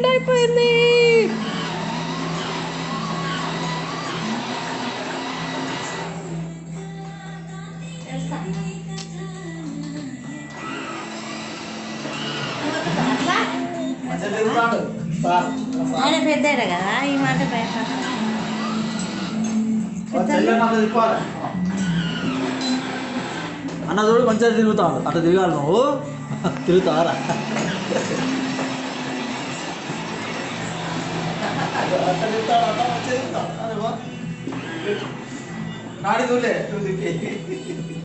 End అయిపోయింది. ఆయన పెద్ద కదా ఈ మాట అన్న చూడు మంచిగా తిరుగుతాడు. అట్లా తిరగాలి నువ్వు. తిరుగుతారా? నాడి చూడలే